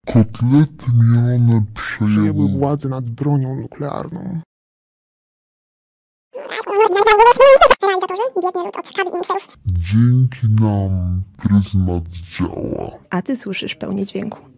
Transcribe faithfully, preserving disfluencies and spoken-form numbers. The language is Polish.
Kotlety mielone Przejęły przejęły władzę nad bronią nuklearną. Realizatorzy, biedny lud od kabin i mikserów. Dzięki nam pryzmat działa. A ty słyszysz pełnię dźwięku.